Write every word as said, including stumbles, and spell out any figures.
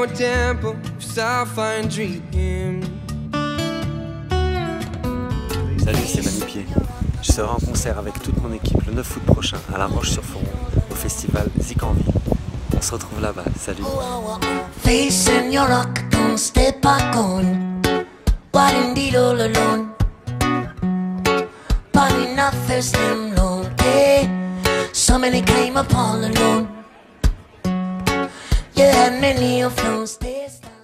your temple with sapphire dreams. Salut, c'est Manu-Pied. Je serai en concert avec toute mon équipe le neuf août prochain à La Roche-sur-Foron au festival Zik en Ville. On se retrouve là-bas, salut. Facing your octagon, step back on. What indeed all alone. But enough is them long, eh? So many came up all alone. Yeah, many of those days.